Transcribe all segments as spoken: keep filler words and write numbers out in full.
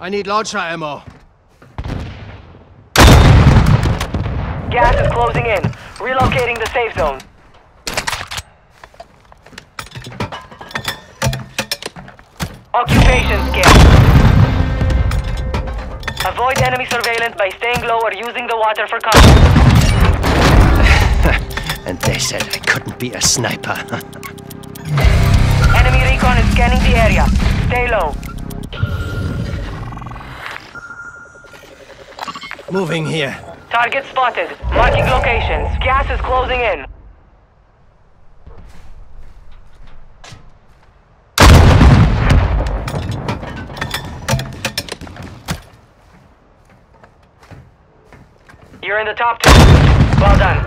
I need launcher ammo. Gas is closing in. Relocating the safe zone. Occupation scan. Avoid enemy surveillance by staying low or using the water for cover. And they said I couldn't be a sniper. Enemy recon is scanning the area. Stay low. Moving here. Target spotted. Marking locations. Gas is closing in. You're in the top two. Well done.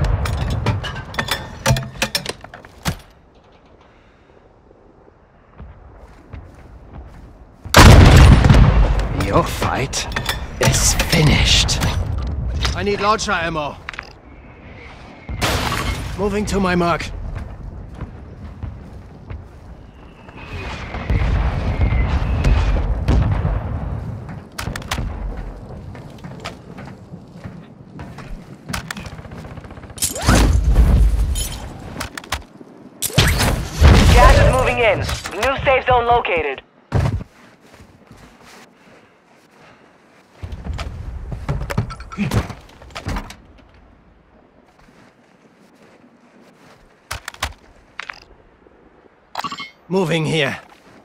Your fight is finished. I need launcher ammo. Moving to my mark. Gas is moving in. New safe zone located. Moving here.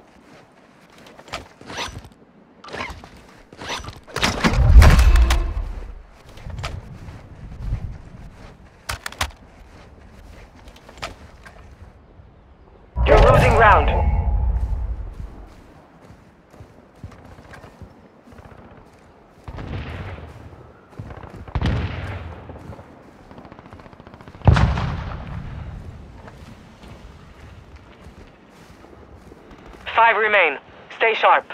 You're losing ground. Five remain. Stay sharp.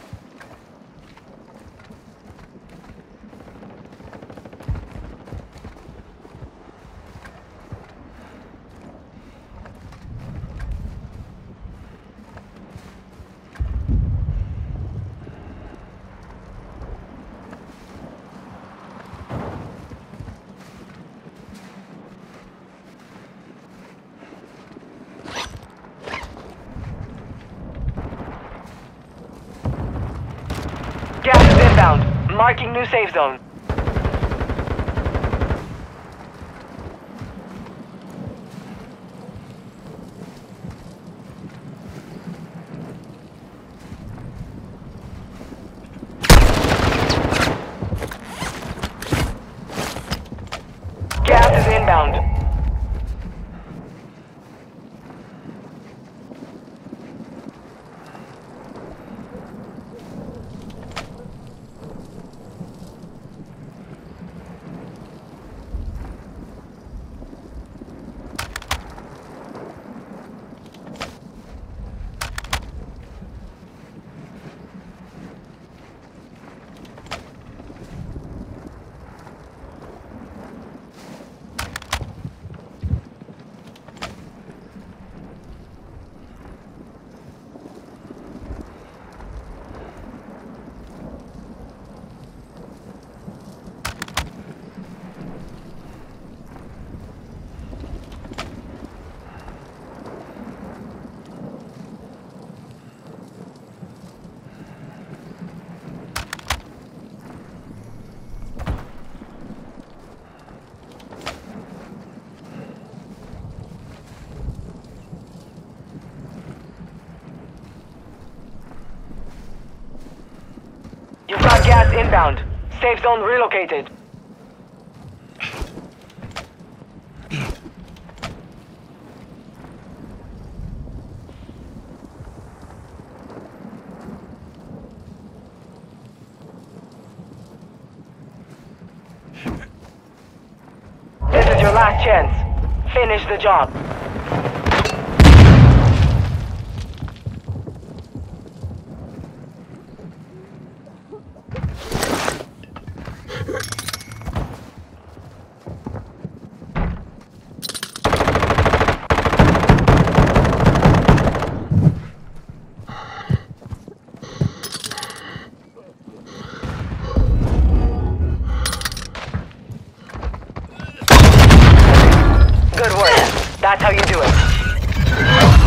Gas is inbound. Marking new safe zone. Gas is inbound. You've got gas inbound. Safe zone relocated. This is your last chance. Finish the job. Good work. That's how you do it.